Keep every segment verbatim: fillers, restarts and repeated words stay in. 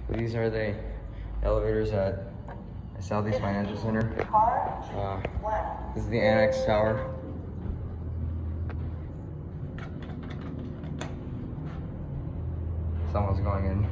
So these are the elevators at Southeast Financial Center. Uh, this is the Annex Tower. Someone's going in.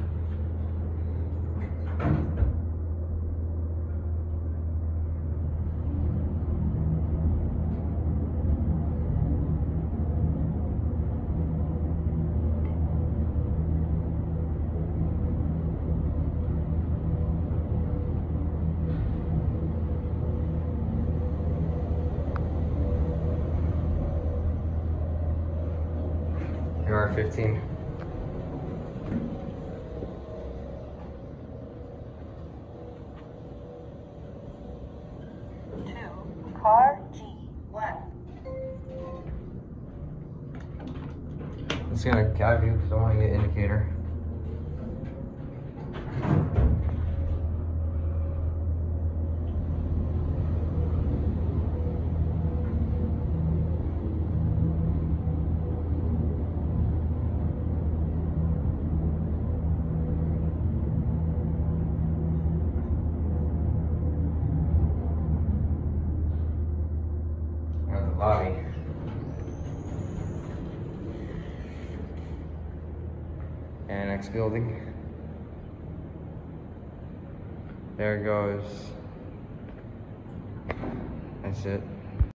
Here are fifteen. Two, car G one. Let's get a cab view because I want to get indicator. Lobby. Annex building. There it goes. That's it.